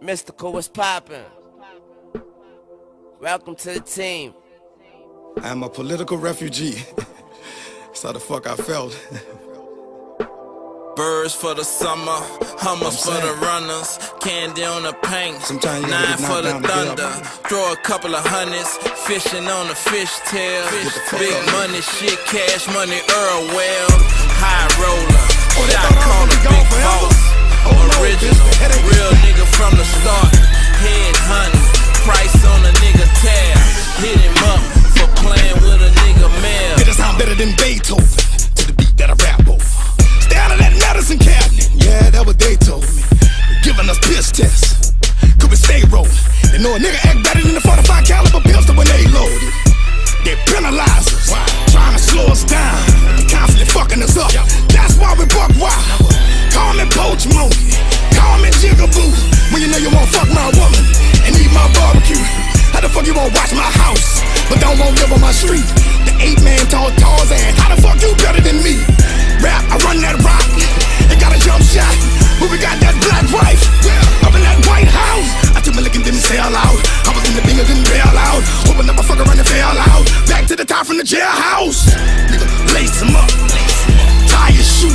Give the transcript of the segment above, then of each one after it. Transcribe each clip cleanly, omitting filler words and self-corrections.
Mystical, what's poppin'? Welcome to the team. I am a political refugee. That's how the fuck I felt. Birds for the summer, hummers for the runners, candy on the paint, 9 for the thunder, throw a couple of hundreds, fishing on the fishtail, big money shit, cash money, Earl well, high roller, shot caller, big boss, original, real nigga from the start, head hunting, price on a nigga tab, hit him up for playing with a nigga mail. It sound better than Beethoven, to the beat that I rap over. Stay out of that medicine cabinet, yeah, that what they told me. Giving us piss tests, could we stay rolling? They know a nigga act better than the 45 caliber pistol when they loaded. They penalize us, trying to slow us down. They constantly fucking us up, that's why we buck wild. Call me Poach Monkey, call me Jigaboo. When you know you won't fuck my woman and eat my barbecue. How the fuck you won't watch my house, but don't want live on my street? The 8-man tall Tarzan, how the fuck you better than me? Rap, I run that rock, it got a jump shot, but we got that black wife up in that White House. I took my lick and didn't sell out. I was in the bingo, didn't bail out. Hoping that my fucker run and fail out. Back to the top from the jailhouse. Nigga, lace him up, tie your shoe,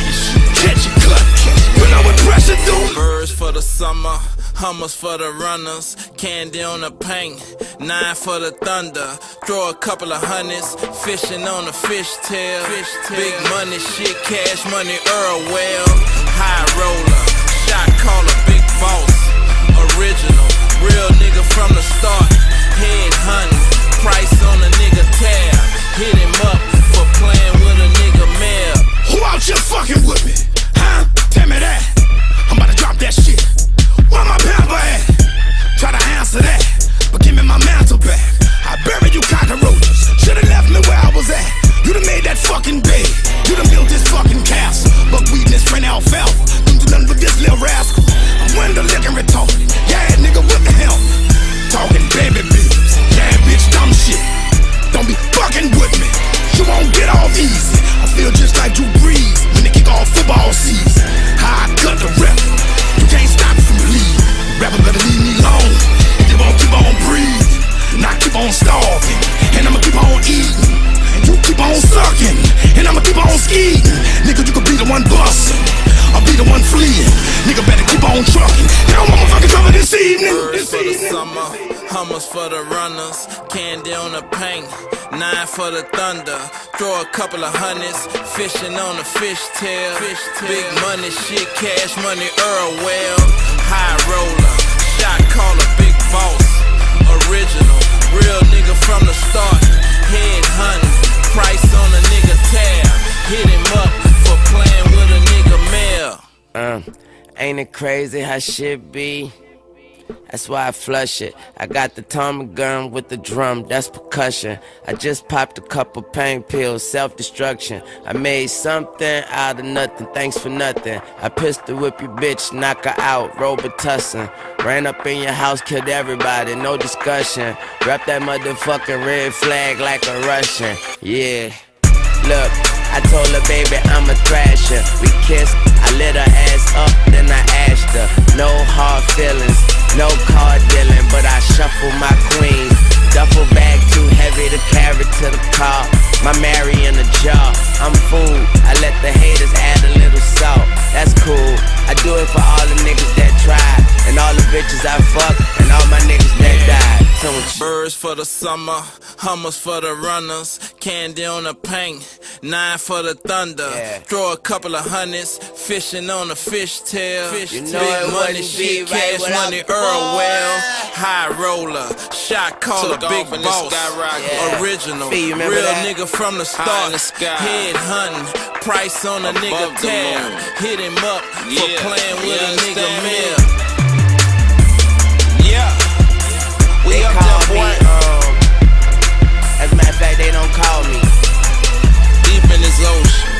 catch your cut. You know what pressure do? Birds for the summer, hummers for the runners, candy on the paint, 9 for the thunder, throw a couple of hundreds, fishing on the fishtail, big money shit, cash money, Earl well, high roller, shot caller, big boss, original, real nigga from the start, head hunting, price on a nigga tab, hit him up for playing with a nigga mail. Who out here fucking with me? Huh? Tell me that. I'm about to drop that shit. Where my pepper at? Try to answer that, but give me my mantle back. I buried you cockroaches, should've left me where I was at. You done made that fucking bed, you done built this fucking castle. Buckwheat and his friend alfalfa, don't do nothing but this little rascal. I'm window licking retarded, yeah nigga what the hell? Talking baby bills, yeah bitch dumb shit. Don't be fucking with me, you won't get off easy. I feel just like Drew Brees when they kick off football season. How I cut the rep, you can't stop me from bleeding. Rapper better leave me alone, if they won't keep on breathing. And I keep on starving, and I'ma keep on eating. And you keep on sucking, and I'ma keep on skiing. Nigga, you could be the one busting, I'll be the one fleeing. Nigga better keep on trucking, hell motherfucking cover this evening. Birds for the summer, hummers for the runners, candy on the paint, 9 for the thunder, throw a couple of hundreds, fishing on the fishtail, big money shit, cash money, Earl well, high roller, shot caller, big boss, original, real nigga from the start, head hunting, price on a nigga tab, hit him up for playing with a nigga mail. Ain't it crazy how shit be? That's why I flush it. I got the Tommy gun with the drum, that's percussion. I just popped a couple pain pills, self-destruction. I made something out of nothing, thanks for nothing. I pistol whip your bitch, knock her out, Robitussin. Ran up in your house, killed everybody, no discussion. Wrap that motherfucking red flag like a Russian, yeah. Look, I told her, baby, I'ma thrash her. We kissed, I lit her ass up, then I asked her. No hard feelings, no car dealing, but I shuffle my queens. Duffel bag too heavy to carry to the car. My Mary in a jar, I'm food. I let the haters add a little salt, that's cool. I do it for all the niggas that tried, and all the bitches I fuck, and all my niggas that died. Birds for the summer, hummers for the runners, candy on the paint, 9 for the thunder, throw a couple of hundreds, fishing on the fishtail, big money shit, cash money, Earl well, high roller, shot caller, big boss, original, real nigga from the start, head hunting, price on a nigga tab, hit him up for playing with a nigga mail. They call me, as a matter of fact, they don't call me. Deep in this ocean.